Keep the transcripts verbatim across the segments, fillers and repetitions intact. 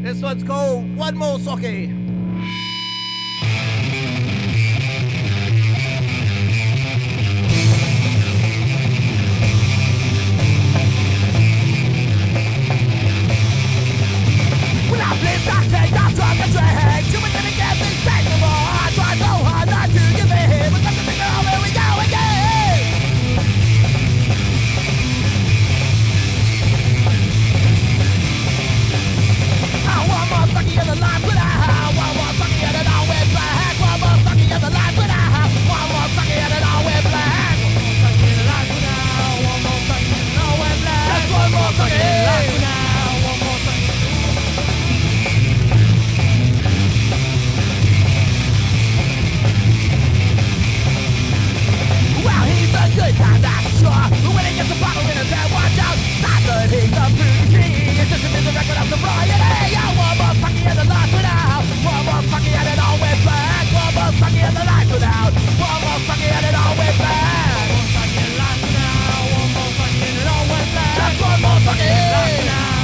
This one's called One More Saki. When I flip back, take off from the track, you would never get this back no more. I try so hard not to give in, but that's the thing, oh, here we go again. I want more Saki in the life that I have. One more Saki and it all went black. One more Saki in the life that I have. One more Saki and it all went black. One more Saki in the life that I have. One more Saki and it all went black. That's one more Saki in the life that I have. One more Saki. Well, he's a good guy, that's sure. But when he gets a bottle in his hand, watch out. Not that he's a pretty king. It's just a music record of sobriety. Yeah, one more Saki and the lights went out. One more Saki and it all went black. One more Saki and the lights went out. One more Saki and it all went black. One more Saki and the lights went out. One more Saki and it all went black. That's one more Saki and the lights went out.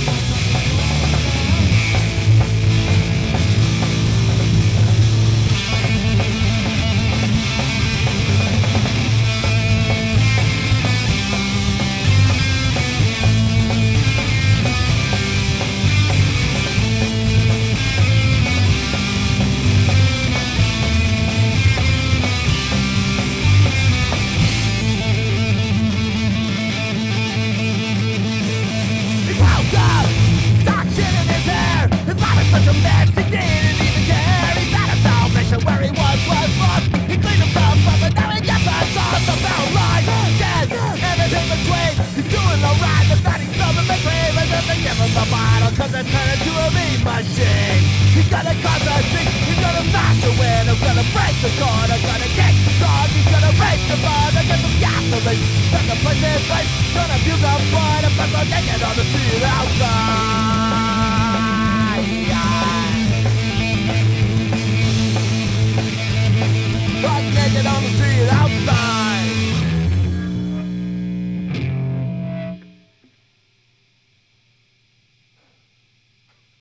Such a mess, he didn't even care. He found a salvation where he once was lost. He cleaned himself up and now he gets a sauce about right. Dead, everything between. He's doing alright, but that he's still in the grave. And then they give him the bottle cause they turn into a meat machine. He's gonna cause a scene, he's gonna smash the window, gonna break the corner, gonna kick the dog, he's gonna rape the mother, get some gasoline, set the place in place, gonna abuse the blood, and press on naked on the street outside.